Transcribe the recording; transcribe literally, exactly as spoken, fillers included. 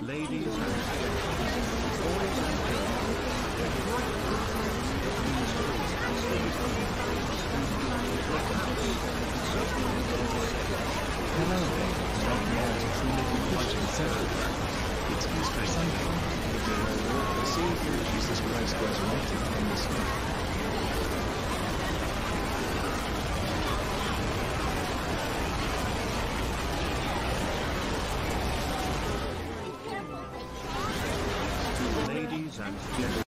Ladies and gentlemen, boys and girls, Hello there, welcome all to Trinity Christian Center. It's Easter Sunday, the day our Lord and Savior Jesus Christ resurrected from the ladies and gentlemen.